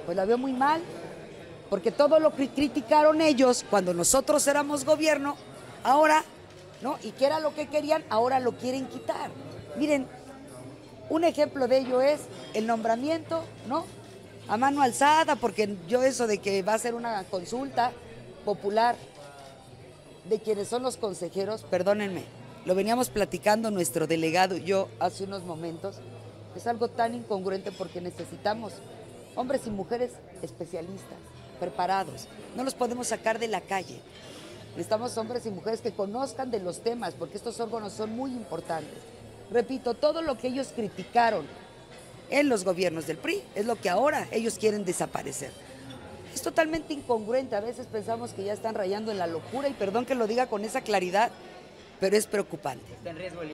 Pues la veo muy mal, porque todo lo que criticaron ellos cuando nosotros éramos gobierno, ahora, ¿no? Y que era lo que querían, ahora lo quieren quitar. Miren, un ejemplo de ello es el nombramiento, ¿no? A mano alzada, porque yo eso de que va a ser una consulta popular de quienes son los consejeros, perdónenme, lo veníamos platicando nuestro delegado y yo hace unos momentos, es algo tan incongruente porque necesitamos hombres y mujeres especialistas, preparados, no los podemos sacar de la calle. Necesitamos hombres y mujeres que conozcan de los temas, porque estos órganos son muy importantes. Repito, todo lo que ellos criticaron en los gobiernos del PRI es lo que ahora ellos quieren desaparecer. Es totalmente incongruente, a veces pensamos que ya están rayando en la locura, y perdón que lo diga con esa claridad, pero es preocupante. Está en riesgo el